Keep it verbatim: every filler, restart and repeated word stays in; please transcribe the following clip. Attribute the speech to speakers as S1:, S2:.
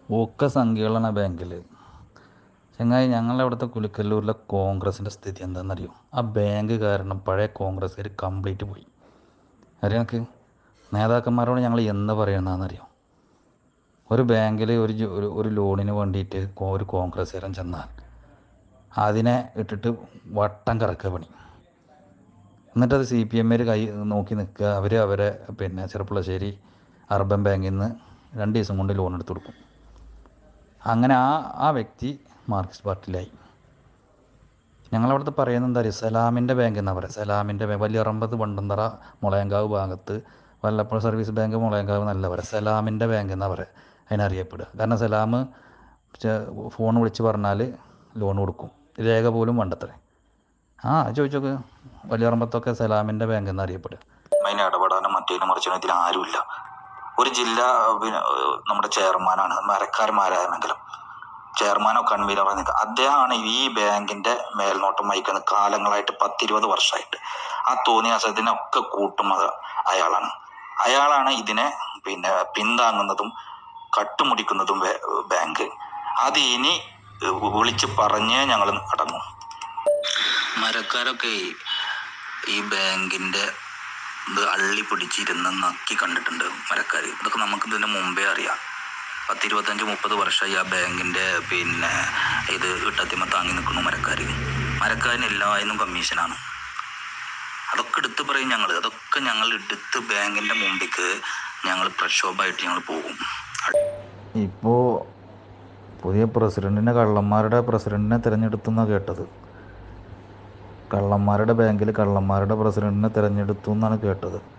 S1: ഒക്കെ സംഖ്യകളാണ് ബാങ്കിൽ. ചങ്ങായി, ഞങ്ങളവിടുത്തെ കുലുക്കല്ലൂരിലെ കോൺഗ്രസിൻ്റെ സ്ഥിതി എന്താണെന്നറിയോ? ആ ബാങ്ക് കാരണം പഴയ കോൺഗ്രസ്സുകാർ കംപ്ലീറ്റ് പോയി. അറിയാം എനിക്ക് നേതാക്കന്മാരോട് ഞങ്ങൾ എന്ന് പറയുന്നതെന്നറിയോ? ഒരു ബാങ്കിൽ ഒരു ഒരു ഒരു ലോണിന് വേണ്ടിയിട്ട് ഒരു കോൺഗ്രസ്സുകാരൻ ചെന്നാൽ അതിനെ ഇട്ടിട്ട് വട്ടം കറക്കുക പണി. എന്നിട്ടത് സി പി എമ്മിൽ കൈ നോക്കി നിൽക്കുക. അവർ അവരെ പിന്നെ ചെറുപ്പുളശ്ശേരി അർബൻ ബാങ്കിൽ നിന്ന് രണ്ട് ദിവസം കൊണ്ട് ലോൺ എടുത്ത് കൊടുക്കും. അങ്ങനെ ആ ആ വ്യക്തി മാർക്സിസ്റ്റ് പാർട്ടിയിലായി. ഞങ്ങളവിടുത്തെ പറയുന്നത് എന്താ പറയുക, സലാമിൻ്റെ ബാങ്ക് എന്നാണ് പറയുക. സലാമിൻ്റെ ബാങ്ക് വലിയറമ്പത് വണ്ടന്തറ മുളയങ്കാവ് ഭാഗത്ത് വല്ലപ്പുഴ സർവീസ് ബാങ്ക് മുളയങ്കാവ് എന്നല്ല പറയുക, സലാമിൻ്റെ ബാങ്ക് എന്നാണ് പറയുക അതിനറിയപ്പെടുക. കാരണം സലാം ഫോൺ വിളിച്ച് പറഞ്ഞാൽ ലോൺ കൊടുക്കും, രേഖ പോലും വേണ്ടത്രേ. ആ ചോദിച്ചോക്ക്, വലിയറമ്പത്തൊക്കെ സലാമിൻ്റെ ബാങ്ക് എന്നറിയപ്പെടുക.
S2: അതിനെ ഇടപെടാനും മറ്റേനും മറിച്ചാനും ഇതിൽ ആരുമില്ല. ഒരു ജില്ല പിന്നെ നമ്മുടെ ചെയർമാനാണ്, മരക്കാരന്മാരാണെങ്കിലും ചെയർമാനോ കൺവീനറോ നിൽക്കുക. അദ്ദേഹമാണ് ഈ ബാങ്കിന്റെ മേൽനോട്ടം വഹിക്കുന്നത് കാലങ്ങളായിട്ട്, പത്തിരുപത് വർഷമായിട്ട്. ആ തോന്നിയാസത്തിനൊക്കെ കൂട്ടുന്നത് അയാളാണ്. അയാളാണ് ഇതിനെ പിന്നെ പിന്താങ്ങുന്നതും കട്ടുമുടിക്കുന്നതും ബാങ്ക്. അത് ഇനി വിളിച്ച് പറഞ്ഞേ ഞങ്ങൾ അടങ്ങും. മരക്കാരൊക്കെ ഈ ബാങ്കിന്റെ ഇത് അള്ളി പിടിച്ചിരുന്ന് നക്കി കണ്ടിട്ടുണ്ട് മരക്കാർ. ഇതൊക്കെ നമുക്ക് ഇതിന് മുമ്പേ അറിയാം. പത്തിരുപത്തഞ്ച് മുപ്പത് വർഷമായി ആ ബാങ്കിന്റെ പിന്നെ ഇത് ഇട്ടത്തിമ താങ്ങി നിൽക്കുന്നു മരക്കാർ. മരക്കാരന് എല്ലാവരും കമ്മീഷനാണ്. അതൊക്കെ എടുത്ത് പറയും ഞങ്ങൾ. അതൊക്കെ ഞങ്ങൾ എടുത്ത് ബാങ്കിന്റെ മുമ്പിക്ക് ഞങ്ങൾ പ്രക്ഷോഭമായിട്ട് ഞങ്ങൾ പോകും.
S1: ഇപ്പോൾ പുതിയ പ്രസിഡന്റിനെ കള്ളന്മാരുടെ പ്രസിഡന്റിനെ തിരഞ്ഞെടുത്തുന്നാണ് കേട്ടത്. കള്ളന്മാരുടെ ബാങ്കിൽ കള്ളന്മാരുടെ പ്രസിഡന്റിനെ തിരഞ്ഞെടുത്തു എന്നാണ് കേട്ടത്.